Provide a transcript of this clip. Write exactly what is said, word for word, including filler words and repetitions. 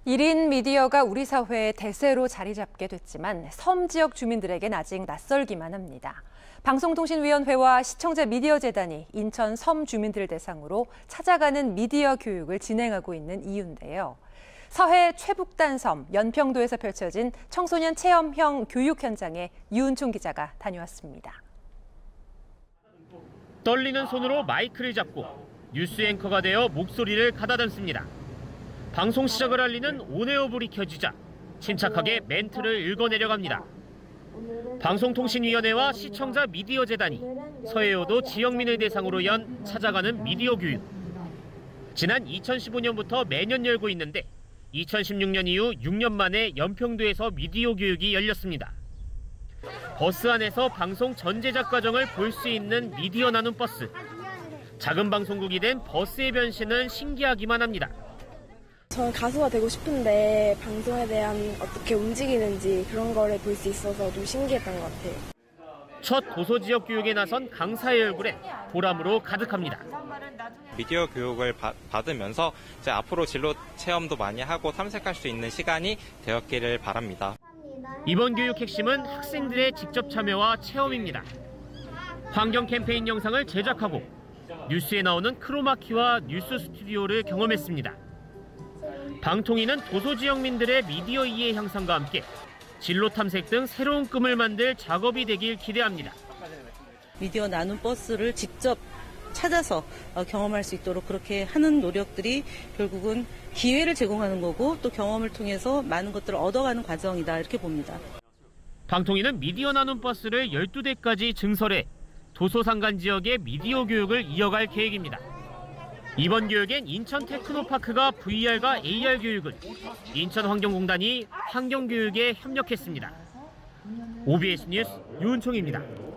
일 인 미디어가 우리 사회의 대세로 자리 잡게 됐지만 섬 지역 주민들에겐 아직 낯설기만 합니다. 방송통신위원회와 시청자 미디어재단이 인천 섬 주민들을 대상으로 찾아가는 미디어 교육을 진행하고 있는 이유인데요. 서해 최북단 섬 연평도에서 펼쳐진 청소년 체험형 교육 현장에 유은총 기자가 다녀왔습니다. 떨리는 손으로 마이크를 잡고 뉴스 앵커가 되어 목소리를 가다듬습니다. 방송 시작을 알리는 온에어불이 켜지자 침착하게 멘트를 읽어내려갑니다. 방송통신위원회와 시청자 미디어재단이 서해여도 지역민을 대상으로 연 찾아가는 미디어 교육. 지난 이천십오 년부터 매년 열고 있는데 이천십육 년 이후 육 년 만에 연평도에서 미디어 교육이 열렸습니다. 버스 안에서 방송 전 제작 과정을 볼 수 있는 미디어 나눔 버스. 작은 방송국이 된 버스의 변신은 신기하기만 합니다. 저는 가수가 되고 싶은데 방송에 대한 어떻게 움직이는지 그런 거를 볼 수 있어서 좀 신기했던 것 같아요. 첫 도서 지역 교육에 나선 강사의 얼굴에 보람으로 가득합니다. 미디어 교육을 바, 받으면서 이제 앞으로 진로 체험도 많이 하고 탐색할 수 있는 시간이 되었기를 바랍니다. 이번 교육 핵심은 학생들의 직접 참여와 체험입니다. 환경 캠페인 영상을 제작하고 뉴스에 나오는 크로마키와 뉴스 스튜디오를 경험했습니다. 방통위는 도서 지역민들의 미디어 이해 향상과 함께 진로 탐색 등 새로운 꿈을 만들 작업이 되길 기대합니다. 미디어 나눔 버스를 직접 찾아서 경험할 수 있도록 그렇게 하는 노력들이 결국은 기회를 제공하는 거고 또 경험을 통해서 많은 것들을 얻어가는 과정이다 이렇게 봅니다. 방통위는 미디어 나눔 버스를 열두 대까지 증설해 도서상간 지역의 미디어 교육을 이어갈 계획입니다. 이번 교육엔 인천 테크노파크가 브이알과 에이알 교육을, 인천환경공단이 환경교육에 협력했습니다. 오비에스 뉴스 유은총입니다.